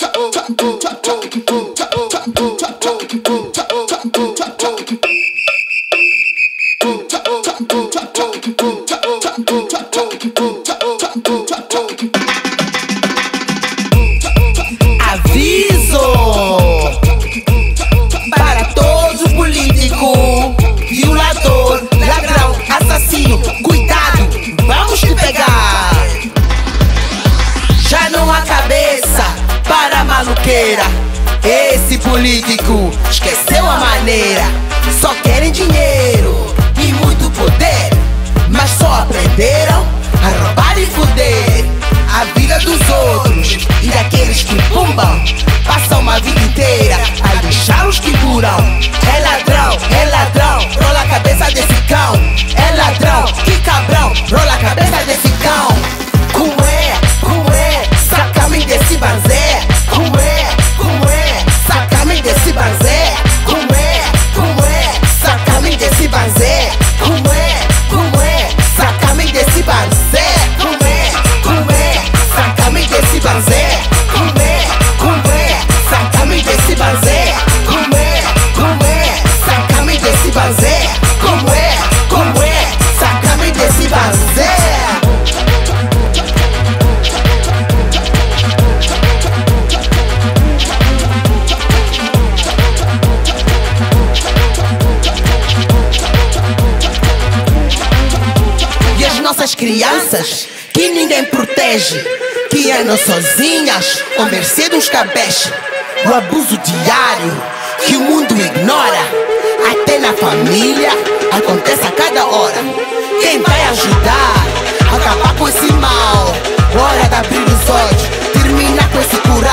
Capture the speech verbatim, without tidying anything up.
Aviso para todo político, violador, ladrão, assassino. Cuidado, vamos te pegar. Já não há cabeça para a maluqueira. Esse político esqueceu a maneira. Só querem dinheiro e muito poder, mas só aprenderam a roubar e foder a vida dos outros e daqueles que pumbam. Passam uma vida inteira a lixar os que curam. É ladrão, é ladrão, rola a cabeça desse cão. É ladrão, que cabrão, rola a cabeça desse cão. Como é, como é, saca-me desse banzé. Como é, como é, saca-me desse banzé. Como é, como é, saca-me desse banzé. Como é, como é, saca-me desse banzé. Como é, como é, saca-me desse banzé. Como é, como é, saca-me desse banzé. Como é, como é, saca-me desse banzé. Como é, como é, saca-me desse banzé. E as nossas crianças que ninguém protege, que andam sozinhas ou mercê dos cabeches. O abuso diário que o mundo ignora, até na família acontece a cada hora. Quem vai ajudar a acabar com esse mal? Hora de abrir os olhos, terminar com esse coral.